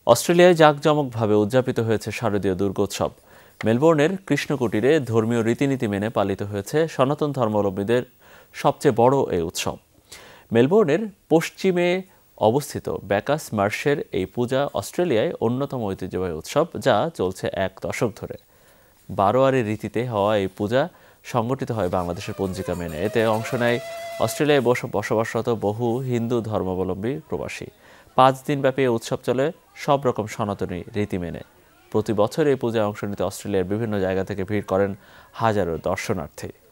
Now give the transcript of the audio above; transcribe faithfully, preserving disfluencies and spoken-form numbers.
অস্ট্রেলিয়ায় জাঁকজমকভাবে উদযাপিত হয়েছে শারদীয় দুর্গোৎসব। মেলবোর্নের কৃষ্ণকুটিরে ধর্মীয় রীতিনীতি মেনে পালিত হয়েছে সনাতন ধর্মাবলম্বীদের সবচেয়ে বড় এই উৎসব। মেলবোর্নের পশ্চিমে অবস্থিত ব্যাকাস মার্শের এই পূজা অস্ট্রেলিয়ায় অন্যতম ঐতিহ্যবাহী উৎসব, যা চলছে এক দশক ধরে। বারোয়ারি রীতিতে হওয়া এই পূজা সংগঠিত হয় বাংলাদেশের পঞ্জিকা মেনে। এতে অংশ নেয় অস্ট্রেলিয়ায় বসবাসরত বহু হিন্দু ধর্মাবলম্বী প্রবাসী। পাঁচ দিনব্যাপী এই উৎসব চলে সব রকম সনাতনী রীতি মেনে। প্রতি বছর এই পূজায় অংশ নিতে অস্ট্রেলিয়ার বিভিন্ন জায়গা থেকে ভিড় করেন হাজারো দর্শনার্থী।